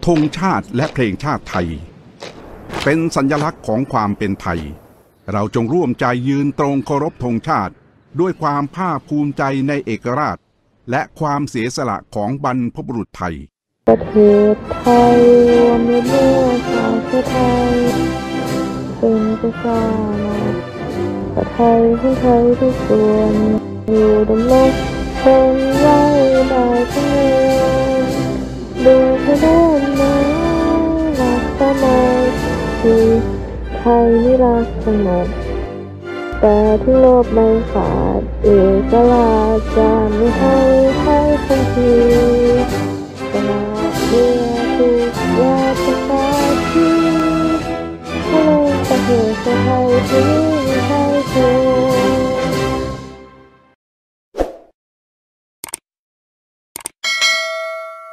ธงชาติและเพลงชาติไทยเป็นสัญลักษณ์ของความเป็นไทยเราจงร่วมใจยืนตรงเคารพธงชาติด้วยความภาคภูมิใจในเอกราชและความเสียสละของบรรพบุรุษไทยประเทศไทยรวมในเมื่อชาติไทยเป็นประชาชาติไทยของไทยทุกส่วนอยู่ดำรงคงไว้ได้ทั้งเมืองดูพระเดินมาหลักสมัยที่ไทยนิรักสงบแต่ที่โลกไม่ขาดเอกราชจะไม่ให้ใครคงที่ตลาดเรือถูกยาประกาศที่ทะเลประเทศไทยที่ไทย